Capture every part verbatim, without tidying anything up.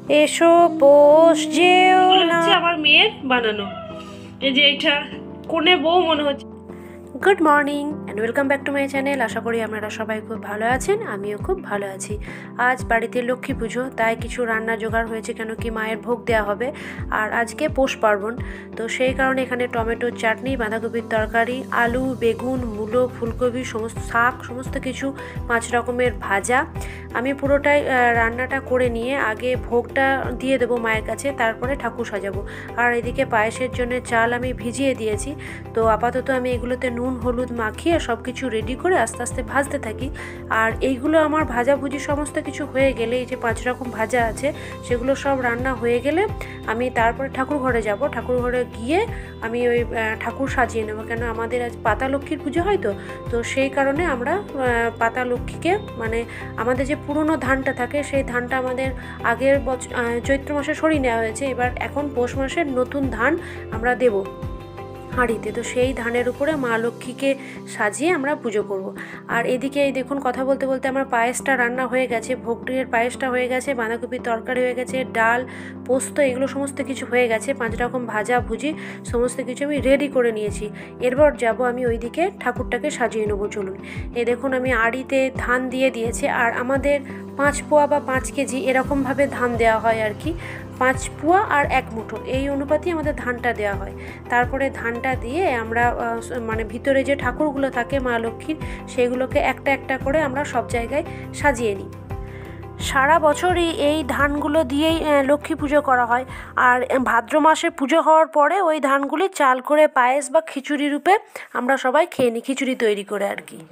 এসো পোষ যেও না। আমার মেয়ের বানানো, এই যে এটা কোণে বউ মনে হচ্ছে। Good morning and welcome back to my channel. আশা করি আপনারা সবাই খুব ভালো আছেন, আমিও খুব ভালো আছি। আজ বাড়িতে লক্ষ্মী পুজো, তাই কিছু রান্না জোগাড় হয়েছে, কেন কি মায়ের ভোগ দেওয়া হবে। আর আজকে পৌষ পার্বণ, তো সেই কারণে এখানে টমেটোর চাটনি, বাঁধাকপির তরকারি, আলু, বেগুন, মূলো, ফুলকপি, সমস্ত শাক, সমস্ত কিছু পাঁচ রকমের ভাজা। আমি পুরোটাই রান্নাটা করে নিয়ে আগে ভোগটা দিয়ে দেবো মায়ের কাছে, তারপরে ঠাকুর সাজাবো। আর এদিকে পায়েসের জন্য চাল আমি ভিজিয়ে দিয়েছি। তো আপাতত আমি এগুলোতে নুন হলুদ মাখিয়ে সব কিছু রেডি করে আস্তে আস্তে ভাজতে থাকি। আর এইগুলো আমার ভাজাভুজি সমস্ত কিছু হয়ে গেলে, এই যে পাঁচ রকম ভাজা আছে সেগুলো সব রান্না হয়ে গেলে আমি তারপরে ঠাকুর ঘরে যাব। ঠাকুর ঘরে গিয়ে আমি ওই ঠাকুর সাজিয়ে নেবো, কেন আমাদের আজ পাতা লক্ষ্মীর পুজো হয়। তো তো সেই কারণে আমরা পাতা লক্ষ্মীকে, মানে আমাদের যে পুরনো ধানটা থাকে সেই ধানটা আমাদের আগের বছর চৈত্র মাসে সরিয়ে নেওয়া হয়েছে, এবার এখন পৌষ মাসের নতুন ধান আমরা দেব হাঁড়িতে। তো সেই ধানের উপরে মা লক্ষ্মীকে সাজিয়ে আমরা পুজো করব। আর এদিকে এই দেখুন, কথা বলতে বলতে আমার পায়েসটা রান্না হয়ে গেছে, ভোগটির পায়েসটা হয়ে গেছে, বাঁধাকপির তরকারি হয়ে গেছে, ডাল, পোস্ত, এগুলো সমস্ত কিছু হয়ে গেছে। পাঁচ রকম ভাজা ভুজি সমস্ত কিছু আমি রেডি করে নিয়েছি। এরপর যাব আমি ওইদিকে ঠাকুরটাকে সাজিয়ে নেবো। চলুন, এই দেখুন আমি আড়িতে ধান দিয়ে দিয়েছি। আর আমাদের পাঁচ পোয়া বা পাঁচ কেজি এরকমভাবে ধান দেওয়া হয় আর কি, পাঁচ পোয়া আর এক মুঠো এই অনুপাতে আমাদের ধানটা দেওয়া হয়। তারপরে ধানটা দিয়ে আমরা মানে ভিতরে যে ঠাকুরগুলো থাকে মা লক্ষ্মীর, সেগুলোকে একটা একটা করে আমরা সব জায়গায় সাজিয়ে নিই। সারা বছরই এই ধানগুলো দিয়েই লক্ষ্মী পুজো করা হয়। আর ভাদ্র মাসে পুজো হওয়ার পরে ওই ধানগুলি চাল করে পায়েস বা খিচুড়ি রূপে আমরা সবাই খেয়ে নিই, খিচুড়ি তৈরি করে আর কি।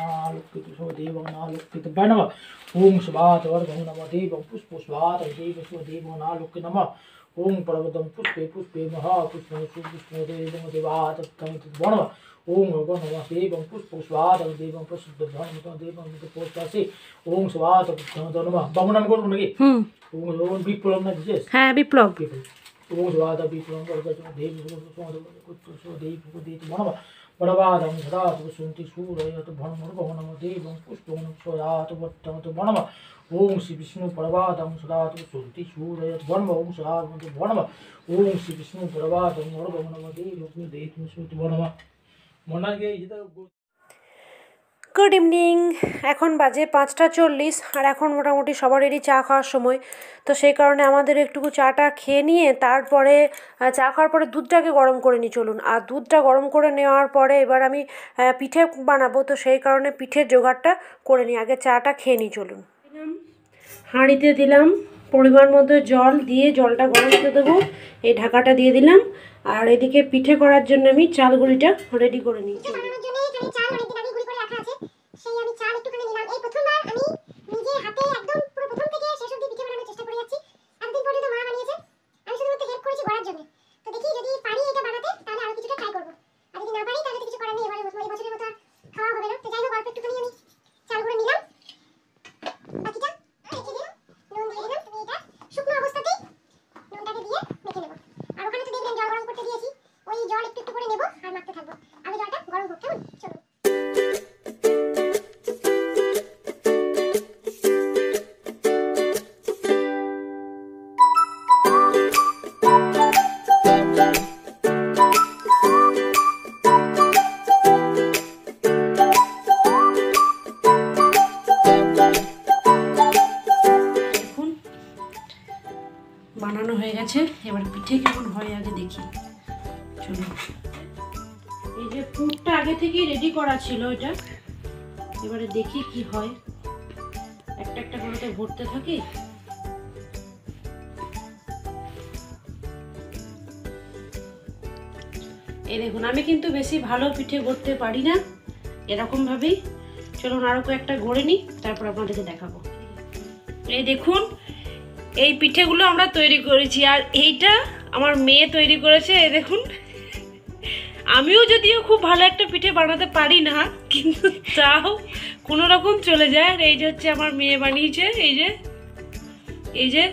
ओम स्वाहा वर्धं नमः देवं पुष्पस्वाहा देवस्व देवो नालोक्य नमः ओम पर्वतं पुष्पे पुष्पे महापुष्पं सुपुष्पं देवात् नमः ओम भगवान नमः देवं पुष्पस्वाहा देवं प्रसिद्धं देवं पोष्टासि ओम स्वाहा नमः বাংলা করব নাকি? হুম ওম ওম বিপ্লব না দিয়েছ? হ্যাঁ বিপ্লব। ওম स्वाहा বিপ্লব করতে দেব দেব দেব নমঃ বড়বাদং সদাত সুন্তি সুরয়ত ভনমর ভনম দেবং পুষ্পং সদাত বর্তমত ভনম ওম শ্রী বিষ্ণু বড়বাদং সদাত সুন্তি সুরয়ত ভনম ওম সদাত ভনম ওম শ্রী বিষ্ণু বড়বাদং ভনম দেবং দেব সুন্তি ভনম মনাগে এটা। গুড ইভিনিং, এখন বাজে পাঁচটা চল্লিশ। আর এখন মোটামুটি সবারই চা খাওয়ার সময়। তো সেই কারণে আমাদের একটুকু চাটা খেয়ে নিয়ে তারপরে চা খাওয়ার পরে দুধটাকে গরম করে নিই। চলুন, আর দুধটা গরম করে নেওয়ার পরে এবার আমি পিঠে বানাবো, তো সেই কারণে পিঠের জোগাড়টা করে নিই। আগে চাটা খেয়ে নিই। চলুন, হাঁড়িতে দিলাম পরিমাণ মতো জল, দিয়ে জলটা গরম করে দেবো, এই ঢাকাটা দিয়ে দিলাম। আর এদিকে পিঠে করার জন্য আমি চালগুড়িটা রেডি করে নিই। চলুন, সেই আমি চাল একটুখানি নিলাম। এই প্রথমবার আমি নিজে হাতে একদম পুরো প্রথম থেকে শেষ অবধি পিঠে বানানোর চেষ্টা করে যাচ্ছি। এতদিন পর্যন্ত মা বানিয়েছে, আমি শুধুমাত্র হেল্প করেছি গড়ার জন্য। তো দেখি যদি পারি এটা বানাতে, তাহলে আরো কিছুটা ট্রাই করবো। আর যদি না পারি তাহলে কিছু করার নেই, এবারে এই বছরের মতো খাওয়া হবে না। তো যাই হোক, অল্প একটুখানি আমি চাল গুঁড়ো নিলাম, বাকিটা রেখে দিলাম, নুন দিয়ে দিলাম। তুমি এটা শুকনো অবস্থাতেই নুনটাকে দিয়ে মেখে নেবো। আর ওখানে তো দেখবেন জল গরম করতে দিয়েছি, ওই জল একটু একটু করে নেবো আর মাখতে থাকবো। আগে জলটা গরম হোক, কেমন? চলুন। বানানো হয়ে গেছে, এবার পিঠে কেমন হয় আগে দেখি। চলুন, এই যে পুরটা আগে থেকেই রেডি করা ছিল এটা, এবারে দেখি কি হয়। একটা একটা করে তো ভরতে থাকি। এই দেখুন, আমি কিন্তু বেশি ভালো পিঠে করতে পারি না, এরকম ভাবেই। চলুন আরো কয়েকটা গড়ে নিই, তারপর আপনাদেরকে দেখাবো। এই দেখুন, এই পিঠেগুলো আমরা তৈরি করেছি, আর এইটা আমার মেয়ে তৈরি করেছে। এই দেখুন, আমিও যদিও খুব ভালো একটা পিঠে বানাতে পারি না, কিন্তু তাও কোনো রকম চলে যায়। আর এই যে হচ্ছে আমার মেয়ে বানিয়েছে, এই যে এই যে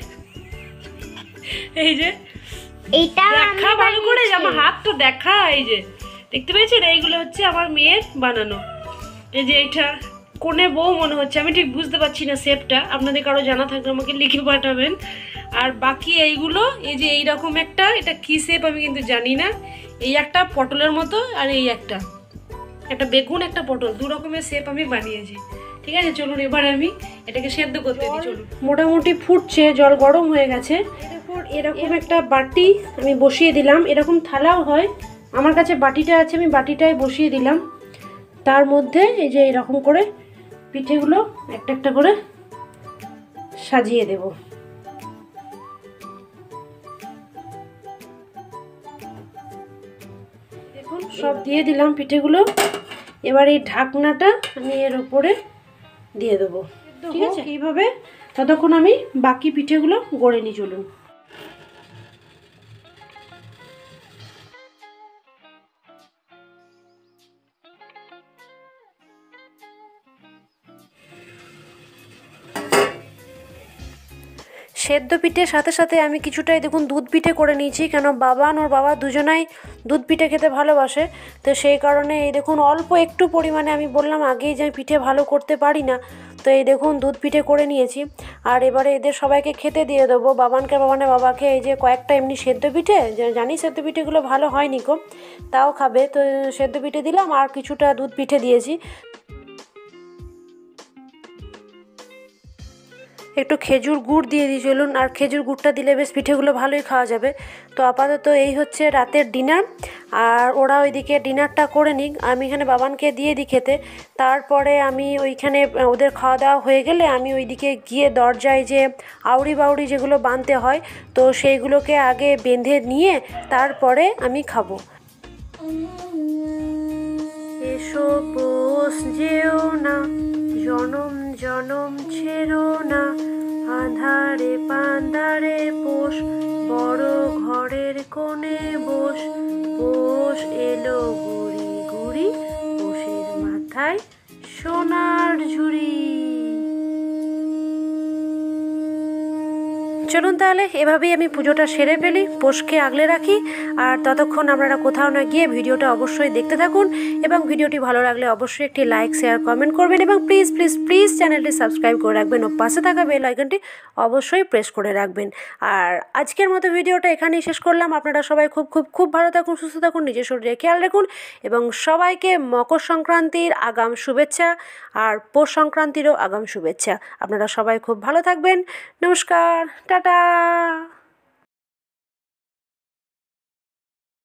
এই যে এইটা দেখা ভালো করে, আমার হাত তো দেখা। এই যে দেখতে পেয়েছেন, এইগুলো হচ্ছে আমার মেয়ের বানানো। এই যে এইটা কোণে বউ মনে হচ্ছে, আমি ঠিক বুঝতে পারছি না শেপটা। আপনাদের কারো জানা থাকলে আমাকে লিখে পাঠাবেন। আর বাকি এইগুলো এই যে এইরকম একটা, এটা কী শেপ আমি কিন্তু জানি না, এই একটা পটলের মতো আর এই একটা একটা বেগুন একটা পটল, দু রকমের শেপ আমি বানিয়েছি। ঠিক আছে, চলুন এবার আমি এটাকে সেদ্ধ করতে দিই। চলুন, মোটামুটি ফুটছে, জল গরম হয়ে গেছে। এরকম এরকম একটা বাটি আমি বসিয়ে দিলাম, এরকম থালাও হয়, আমার কাছে বাটিটা আছে, আমি বাটিটাই বসিয়ে দিলাম। তার মধ্যে এই যে এরকম করে পিঠেগুলো একটা একটা করে সাজিয়ে দেব। দেখুন সব দিয়ে দিলাম পিঠেগুলো। এবার এই ঢাকনাটা আমি এর উপরে দিয়ে দেবো। ঠিক আছে, এইভাবে ততক্ষণ আমি বাকি পিঠেগুলো গড়ে নিই। চলুন, সেদ্ধ পিঠের সাথে সাথে আমি কিছুটাই দেখুন দুধ পিঠে করে নিয়েছি, কেন বাবান ওর বাবা দুজনাই দুধ পিঠে খেতে ভালোবাসে। তো সেই কারণে এই দেখুন অল্প একটু পরিমাণে, আমি বললাম আগেই যে আমি পিঠে ভালো করতে পারি না, তো এই দেখুন দুধ পিঠে করে নিয়েছি। আর এবারে এদের সবাইকে খেতে দিয়ে দেবো, বাবানকে বাবানের বাবাকে এই যে কয়েকটা এমনি সেদ্ধ পিঠে, জানি সেদ্ধ পিঠেগুলো ভালো হয়নি গো, তাও খাবে, তো সেদ্ধ পিঠে দিলাম আর কিছুটা দুধ পিঠে দিয়েছি। একটু খেজুর গুড় দিয়ে দিই চলুন, আর খেজুর গুড়টা দিলে বেশ পিঠেগুলো ভালোই খাওয়া যাবে। তো আপাতত এই হচ্ছে রাতের ডিনার, আর ওরা ওইদিকে ডিনারটা করে নিক, আমি এখানে বাবানকে দিয়ে দিই খেতে। তারপরে আমি ওইখানে ওদের খাওয়া দাওয়া হয়ে গেলে আমি ওইদিকে গিয়ে দরজায় যে আউড়ি বাউড়ি যেগুলো বাঁধতে হয়, তো সেইগুলোকে আগে বেঁধে নিয়ে তারপরে আমি খাবো। এসো পোষ যেও না, জনম জনম ছেড়ো না, আধারে পান্দারে পোষ, বড় ঘরের কোণে বস, পোষ এলো গুড়ি গুড়ি, পোষের মাথায় সোনার ঝুড়ি। চলুন তাহলে এভাবেই আমি পুজোটা সেরে ফেলি, পোষকে আগলে রাখি। আর ততক্ষণ আপনারা কোথাও না গিয়ে ভিডিওটা অবশ্যই দেখতে থাকুন, এবং ভিডিওটি ভালো লাগলে অবশ্যই একটি লাইক শেয়ার কমেন্ট করবেন, এবং প্লিজ প্লিজ প্লিজ চ্যানেলটি সাবস্ক্রাইব করে রাখবেন ও পাশে থাকা বেল আইকনটি অবশ্যই প্রেস করে রাখবেন। আর আজকের মতো ভিডিওটা এখানেই শেষ করলাম। আপনারা সবাই খুব খুব খুব ভালো থাকুন, সুস্থ থাকুন, নিজের শরীরে খেয়াল রাখুন, এবং সবাইকে মকর সংক্রান্তির আগাম শুভেচ্ছা, আর পৌষ সংক্রান্তিরও আগাম শুভেচ্ছা। আপনারা সবাই খুব ভালো থাকবেন। নমস্কার, টাটা।